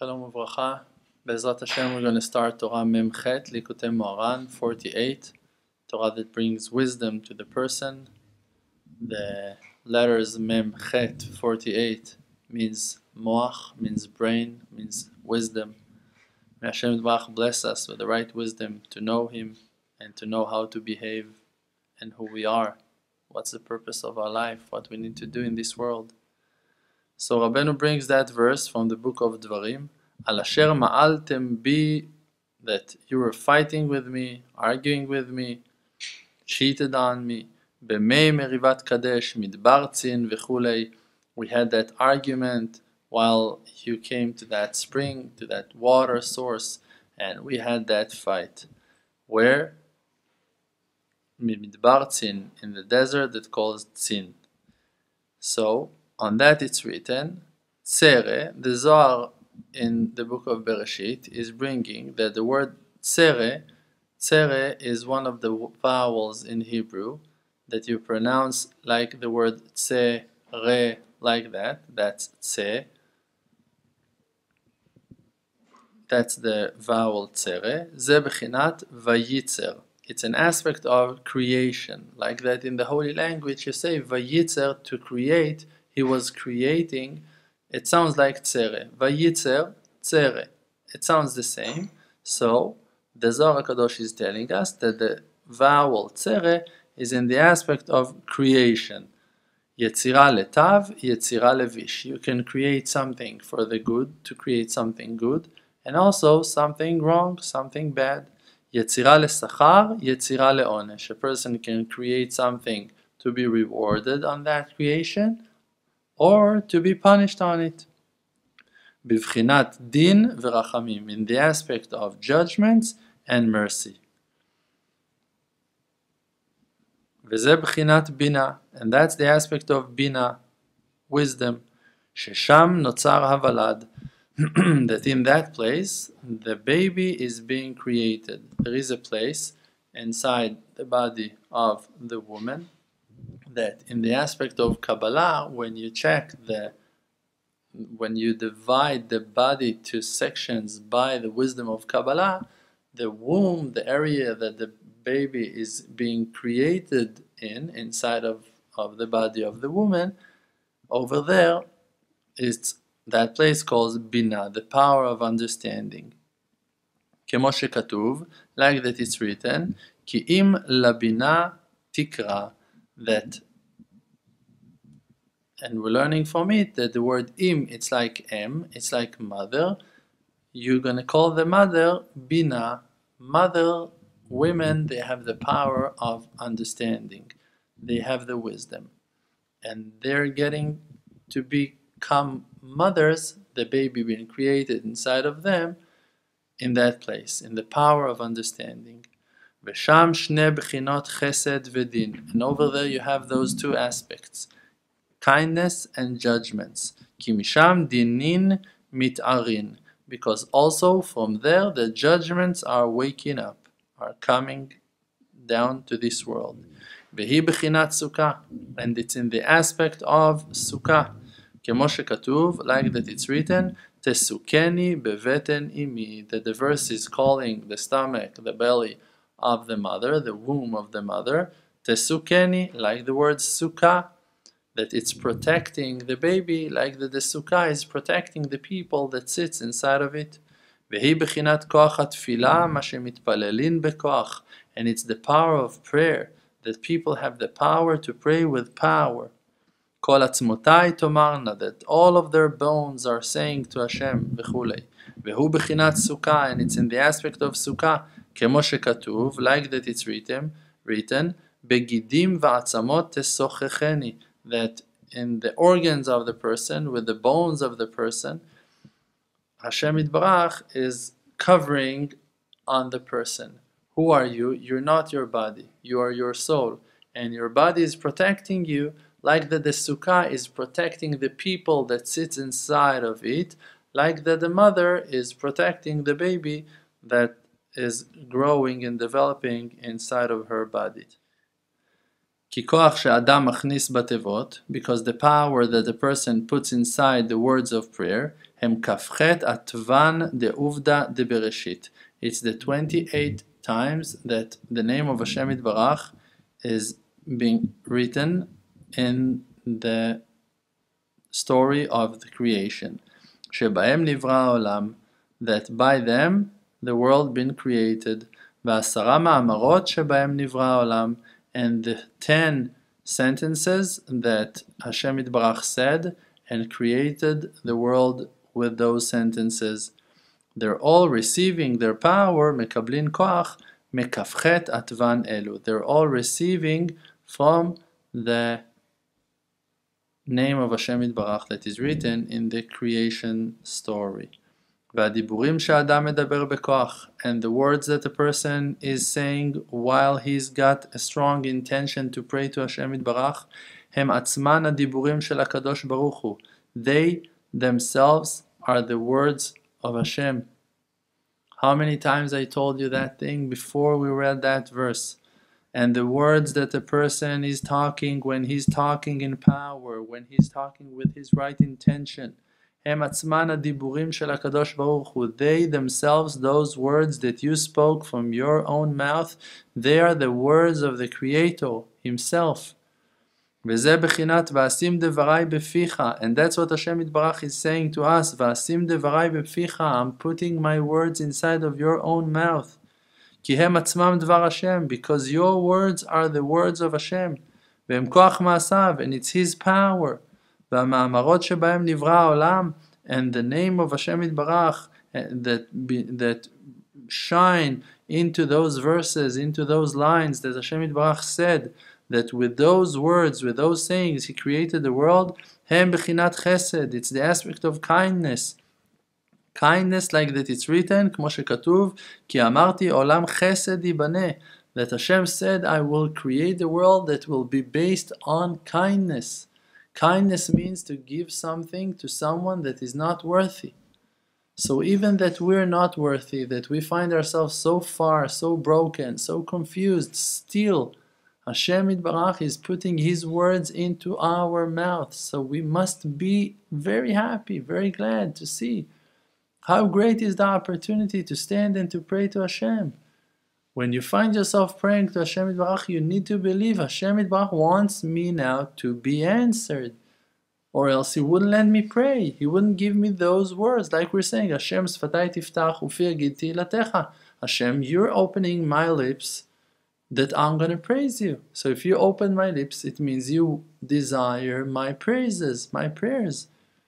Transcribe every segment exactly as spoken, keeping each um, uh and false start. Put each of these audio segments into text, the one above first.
Shalom Uvracha. Bezrat Hashem, we're going to start Torah Memchet, Likutei Moharan, forty-eight. Torah that brings wisdom to the person. The letters Memchet, forty-eight, means Moach, means brain, means wisdom. May Hashem Yitbarach bless us with the right wisdom to know Him and to know how to behave and who we are. What's the purpose of our life, what we need to do in this world. So Rabbeinu brings that verse from the book of Dvarim, Al asher ma'altem bi, that you were fighting with me, arguing with me, cheated on me, b'mei merivat kadesh, midbar tzin v'chulei. We had that argument while you came to that spring, to that water source, and we had that fight. Where? Midbar tzin, in the desert that calls tzin. So, on that it's written, Tsere, the Zohar in the book of Bereshit is bringing that the word Tsere, Tsere is one of the vowels in Hebrew that you pronounce like the word Tse, Re, like that. That's Tse. That's the vowel Tsere. Ze bechinat vayitzer. It's an aspect of creation. Like that in the holy language you say vayitzer, to create. He was creating. It sounds like Tsere. Vayitzer, Tsere. It sounds the same. So, the Zohar HaKadosh is telling us that the vowel Tsere is in the aspect of creation. Yetzira letav, Yetzira levish. You can create something for the good, to create something good, and also something wrong, something bad. Yetzira lesachar, Yetzira leonesh. A person can create something to be rewarded on that creation, or to be punished on it. Bivchinat din v'rachamim, in the aspect of judgments and mercy. V'zeh b'chinat bina, and that's the aspect of bina, wisdom. Shesham notzar havalad, that in that place the baby is being created. There is a place inside the body of the woman that in the aspect of Kabbalah, when you check the, when you divide the body to sections by the wisdom of Kabbalah, the womb, the area that the baby is being created in, inside of, of the body of the woman, over there, is that place called Bina, the power of understanding. Kemo shekatuv, like that it's written, Ki im labina tikra, that, and we're learning from it that the word im, it's like em, it's like mother. You're going to call the mother bina. Mother, women, they have the power of understanding. They have the wisdom. And they're getting to become mothers, the baby being created inside of them, in that place, in the power of understanding. V'sham shne b'chinot chesed v'din. And over there you have those two aspects, kindness and judgments. Ki misham dinin mitarin. Because also from there the judgments are waking up, are coming down to this world. V'hi b'chinat sukkah. And it's in the aspect of sukkah. Kemo shekatuv, like that it's written, tesukeni beveten imi. That the verse is calling the stomach, the belly of the mother, the womb of the mother, tesukeni, like the word sukkah, that it's protecting the baby, like that the sukkah is protecting the people that sits inside of it. Vehi bechinat koach hatfilah, ma shemitpalelin bekoach, and it's the power of prayer, that people have the power to pray with power. Kol atzmotai tomarna, that all of their bones are saying to Hashem, v'chulei. Vehu bechinat sukkah, and it's in the aspect of sukkah, kemo shekatuv, like that it's written, written, begidim va'atzamot tesochecheni, that in the organs of the person, with the bones of the person, Hashem Yitbarach is covering on the person. Who are you? You're not your body. You are your soul. And your body is protecting you, like that the sukkah is protecting the people that sits inside of it, like that the mother is protecting the baby that is growing and developing inside of her body. כי כוח שאדם מכניס בתיבות, because the power that the person puts inside the words of prayer, הם כ"ח עטוון דעובדא דבראשית. It's the twenty-eight times that the name of HaShem Yitbarach is being written in the story of the creation. שבהם נברא העולם, that by them the world been created. ועשרה מאמרות שבהם נברא העולם, and the ten sentences that Hashem Yitbarach said and created the world with those sentences. They're all receiving their power, מקבלין כוח, מכ"ח עטוון אלו. They're all receiving from the name of Hashem Yitbarach that is written in the creation story. והדיבורים שהאדם מדבר בכוח, and the words that a person is saying while he's got a strong intention to pray to Hashem Yitbarach, הם עצמן הדיבורים של הקדוש ברוך הוא. They themselves are the words of Hashem. How many times I told you that thing before we read that verse? And the words that a person is talking when he's talking in power, when he's talking with his right intention, הם עצמן הדיבורים של הקדוש ברוך הוא. They themselves, those words that you spoke from your own mouth, they are the words of the Creator Himself. וזה בחינת ועשים דברי בפיך, and that's what Hashem Yitbarach is saying to us, ועשים דברי בפיך, I'm putting my words inside of your own mouth. כי הם עצמם דבר השם, because your words are the words of Hashem, והם כוח מעשיו, and it's His power. והמאמרות שבהם נברא העולם, and the name of Hashem Yitbarach that, that shine into those verses, into those lines that Hashem Yitbarach said, that with those words, with those sayings, He created the world, הם בחינת חסד, it's the aspect of kindness. Kindness like that it's written, כמו שכתוב, כי אמרתי עולם חסד ייבנה, that Hashem said, I will create a world that will be based on kindness. Kindness means to give something to someone that is not worthy. So even that we're not worthy, that we find ourselves so far, so broken, so confused, still Hashem Yitbarach is putting His words into our mouths. So we must be very happy, very glad to see how great is the opportunity to stand and to pray to Hashem. When you find yourself praying to Hashem Yitbarach, you need to believe Hashem Yitbarach wants me now to be answered. Or else He wouldn't let me pray. He wouldn't give me those words. Like we're saying, Hashem sfatai tiftach ufi yagid tehillatcha. Hashem, you're opening my lips that I'm going to praise you. So if you open my lips, it means you desire my praises, my prayers.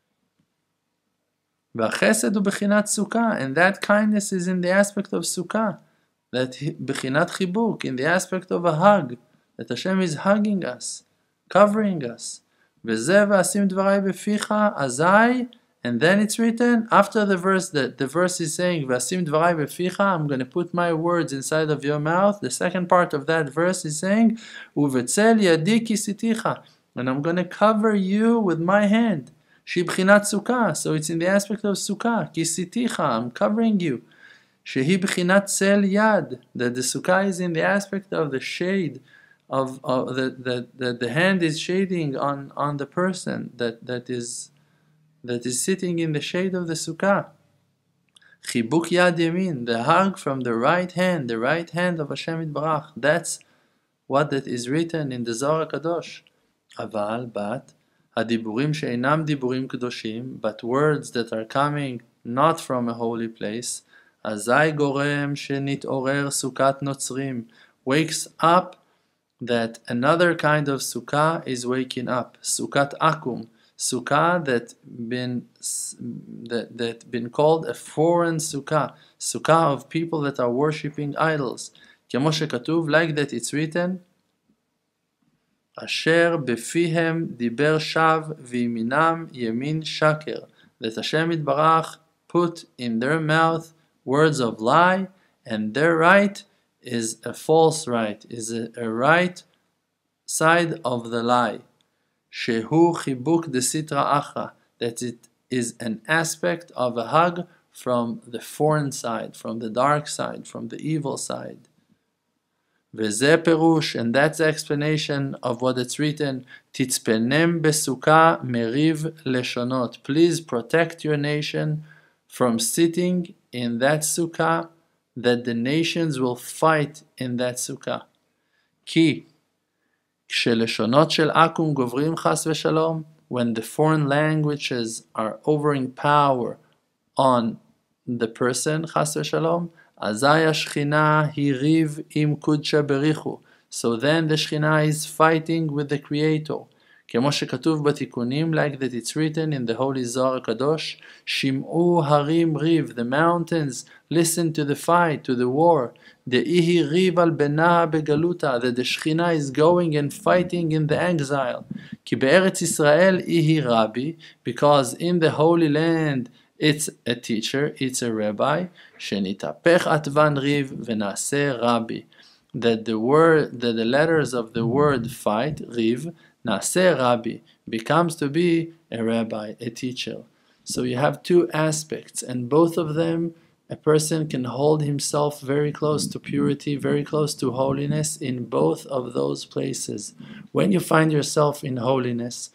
והחסד הוא בחינת סוכה, and that kindness is in the aspect of sukkah. That b'chinat chibuk, in the aspect of a hug, that Hashem is hugging us, covering us. V'zeh v'asim dvarai b'ficha azai, and then it's written after the verse that the verse is saying v'asim dvarai b'ficha, I'm going to put my words inside of your mouth. The second part of that verse is saying uvetzel yadi kisiticha, and I'm going to cover you with my hand. Shi b'chinat sukkah, so it's in the aspect of sukkah. Kisiticha, I'm covering you. Shehi b'chinat sel yad, that the sukkah is in the aspect of the shade, of, of that that the, the hand is shading on, on the person that, that is that is sitting in the shade of the sukkah. Chibuk yad yamin, the hug from the right hand, the right hand of Hashem Yitbarach. That's what that is written in the Zohar Kadosh. Aval, but hadiburim she'einam diburim kadoshim, but words that are coming not from a holy place. Azai gorem shenit'orer sukat notzrim, wakes up that another kind of sukkah is waking up. Sukat akum, sukkah that been that that been called a foreign sukkah, sukkah of people that are worshipping idols. כמו שכתוב, like that it's written, אשר בפיהם דיבר שווא וימינם ימין שקר, that Hashem Yitbarach put in their mouth words of lie, and their right is a false right, is a, a right side of the lie. Shehu chibuk de sitra achra, that it is an aspect of a hug from the foreign side, from the dark side, from the evil side. וזה פירוש, and that's the explanation of what it's written, תצפנם בסוכה מריב לשונות. Please protect your nation from sitting in that sukkah, that the nations will fight in that sukkah. כי כשלשונות של עכו"ם גוברים חס ושלום, when the foreign languages are overing power on the person, חס ושלום, אזי השכינה היא ריב עם קודשא בריחו. So then the Shekhinah is fighting with the Creator. כמו שכתוב בתיקונים, like that it's written in the Holy Zohar Kadosh, שמעו הרים ריב, the mountains listen to the fight, to the war. דאיהי ריב על בנה בגלותה, that the Shekhinah is going and fighting in the exile. כי בארץ ישראל איהי רבי, because in the Holy Land it's a teacher, it's a rabbi, שנתהפך עטבן ריב ונעשה רבי. That the word, that the letters of the word fight, riv, נעשה רבי, becomes to be a rabbi, a teacher. So you have two aspects, and both of them, a person can hold himself very close to purity, very close to holiness in both of those places. When you find yourself in holiness,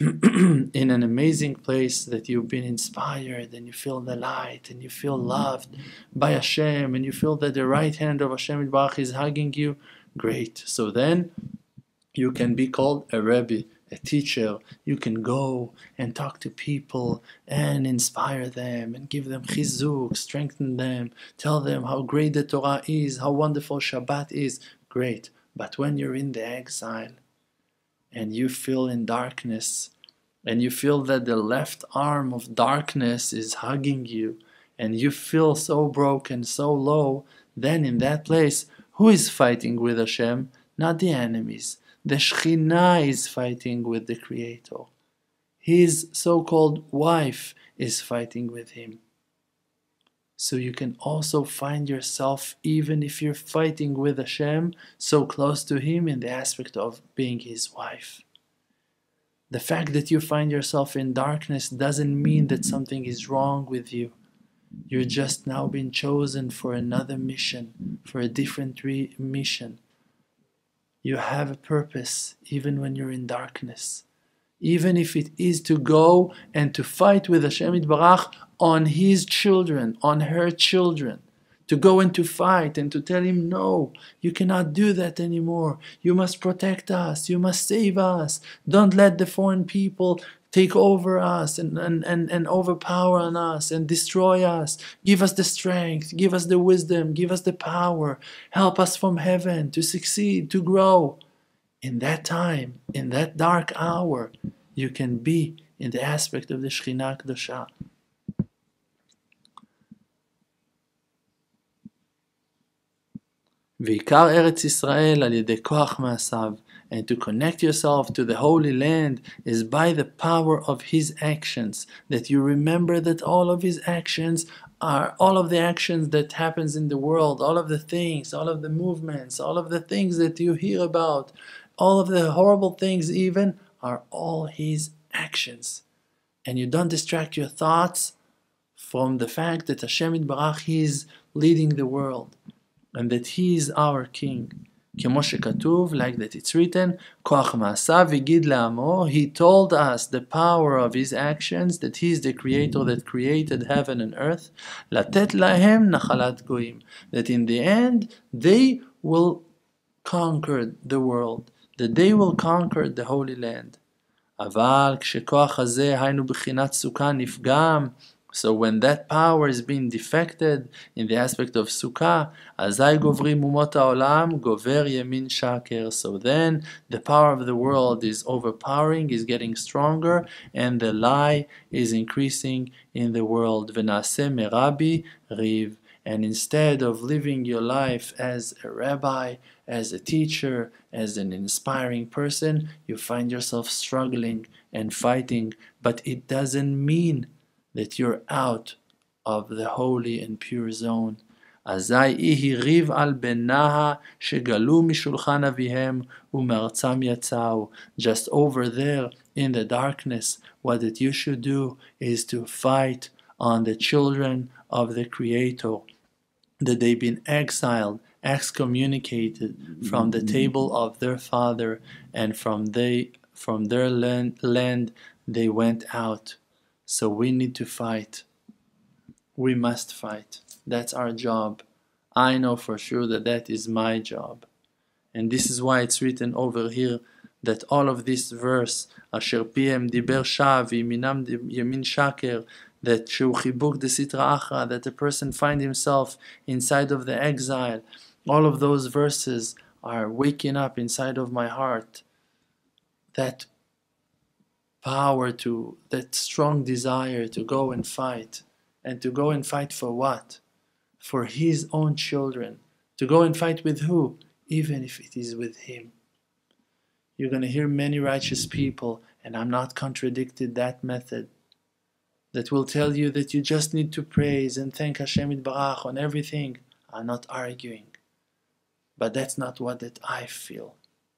in an amazing place that you've been inspired and you feel the light and you feel loved by HaShem and you feel that the right hand of HaShem Yitbarach is hugging you, great. So then you can be called a Rebbe, a teacher. You can go and talk to people and inspire them and give them chizuk, strengthen them, tell them how great the Torah is, how wonderful Shabbat is. Great. But when you're in the exile, and you feel in darkness, and you feel that the left arm of darkness is hugging you, and you feel so broken, so low, then in that place, who is fighting with Hashem? Not the enemies. The Shekhinah is fighting with the Creator. His so-called wife is fighting with him. So you can also find yourself, even if you're fighting with Hashem, so close to Him in the aspect of being His wife. The fact that you find yourself in darkness doesn't mean that something is wrong with you. You're just now been chosen for another mission, for a different re- mission. You have a purpose, even when you're in darkness. Even if it is to go and to fight with Hashem Yitbarach on his children, on her children, to go and to fight and to tell him, no, you cannot do that anymore. You must protect us. You must save us. Don't let the foreign people take over us and, and, and, and overpower on us and destroy us. Give us the strength. Give us the wisdom. Give us the power. Help us from heaven to succeed, to grow. In that time, in that dark hour, you can be in the aspect of the Shekhinah Kedosha. ועיקר ארץ ישראל על ידי כוח מעשיו, and to connect yourself to the Holy Land is by the power of His actions, that you remember that all of His actions are, all of the actions that happens in the world, all of the things, all of the movements, all of the things that you hear about, all of the horrible things even, are all His actions. And you don't distract your thoughts from the fact that Hashem Yitbarach is leading the world, and that He is our King. כמו שכתוב, like that it's written, כוח מעשיו הגיד לעמו, He told us the power of His actions, that He is the Creator that created heaven and earth, לתת להם נחלת גויים, that in the end they will conquer the world, that they will conquer the Holy Land. אבל כשכוח הזה, היינו בחינת סוכה, נפגם, so when that power is being defected in the aspect of Sukkah, azai govrim umot ha'olam, gover yemin shaker. So then the power of the world is overpowering, is getting stronger, and the lie is increasing in the world. V'naseh merabi riv. And instead of living your life as a rabbi, as a teacher, as an inspiring person, you find yourself struggling and fighting. But it doesn't mean that you're out of the holy and pure zone. אזי איהי ריב על בניה שגלו משולחן אביהם ומארצם יצאו. Just over there in the darkness, what that you should do is to fight on the children of the Creator, that they've been exiled excommunicated from the table of their father, and from they from their land, land they went out. So we need to fight. We must fight. That's our job. I know for sure that that is my job. And this is why it's written over here that all of this verse, Asher piem diber shav yiminam yamin shaker, that shu chibuk de sitra achra, that the person find himself inside of the exile, all of those verses are waking up inside of my heart that power, to that strong desire to go and fight. And to go and fight for what? For his own children. To go and fight with who? Even if it is with him. You're going to hear many righteous people, and I'm not contradicted that method, that will tell you that you just need to praise and thank HaShem Yitbarach on everything. I'm not arguing. But that's not what that I feel.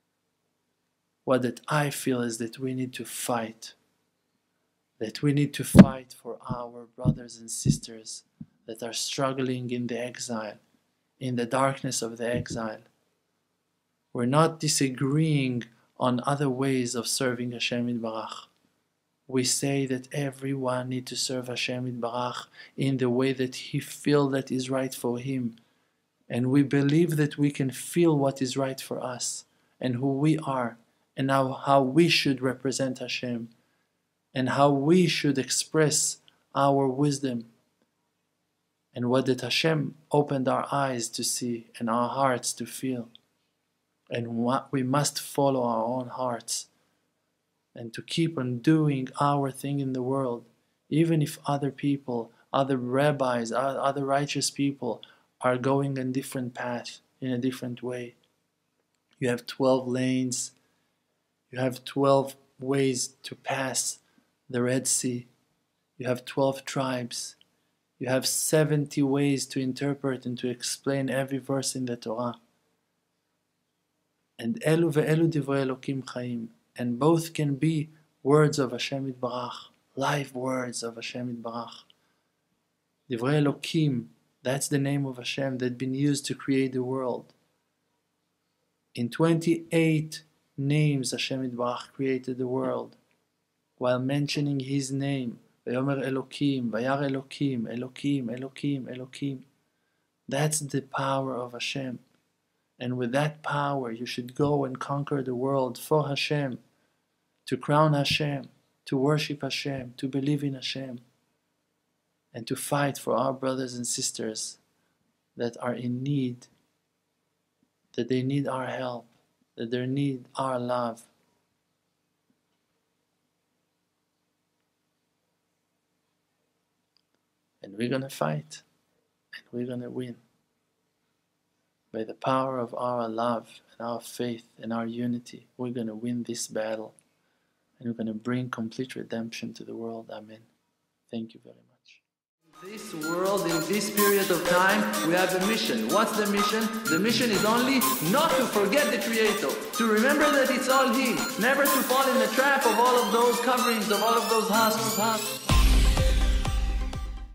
What that I feel is that we need to fight. That we need to fight for our brothers and sisters that are struggling in the exile, in the darkness of the exile. We're not disagreeing on other ways of serving HaShem Yitbarach. We say that everyone needs to serve HaShem Yitbarach in the way that he feels that is right for him. And we believe that we can feel what is right for us and who we are and how, how we should represent HaShem and how we should express our wisdom. And what did Hashem opened our eyes to see and our hearts to feel. And what we must follow our own hearts and to keep on doing our thing in the world, even if other people, other rabbis, other righteous people are going in a different path, in a different way. You have twelve lanes, you have twelve ways to pass the Red Sea, you have twelve tribes, you have seventy ways to interpret and to explain every verse in the Torah. And elu ve'elu divrei Elokim chaim, and both can be words of Hashem Yitbarach, live words of Hashem Yitbarach. Divrei Elokim, that's the name of Hashem that been used to create the world. In twenty-eight names Hashem Yitbarach created the world, while mentioning His name. Vayomer Elokim, Vayar Elokim, Elokim, Elokim, Elokim. That's the power of Hashem. And with that power, you should go and conquer the world for Hashem, to crown Hashem, to worship Hashem, to believe in Hashem, and to fight for our brothers and sisters that are in need, that they need our help, that they need our love. And we're going to fight, and we're going to win. By the power of our love and our faith and our unity, we're going to win this battle. And we're going to bring complete redemption to the world. Amen. Thank you very much. In this world, in this period of time, we have a mission. What's the mission? The mission is only not to forget the Creator. To remember that it's all He. Never to fall in the trap of all of those coverings, of all of those husks.